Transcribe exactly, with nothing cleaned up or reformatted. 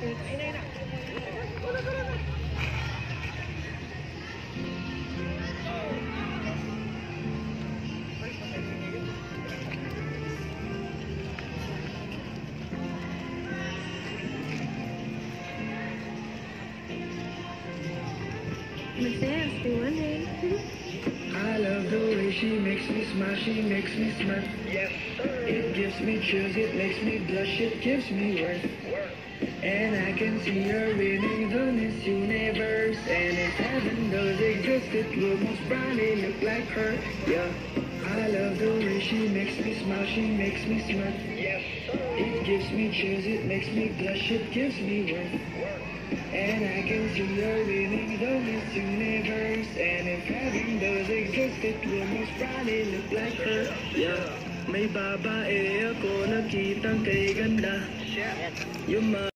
I love the way she makes me smile, she makes me smile. Yes, sir. It gives me chills, it makes me blush, it gives me worth. And I can see her winning the Miss Universe. And if heaven does exist, it will most probably look like her. Yeah, I love the way she makes me smile, she makes me smile. Yes, sir. It gives me chills, it makes me blush, it gives me worth. And I can see her winning the Miss Universe. And if heaven does exist, it will most probably look like her. Yeah, may babae ako nakitang kay ganda. Yung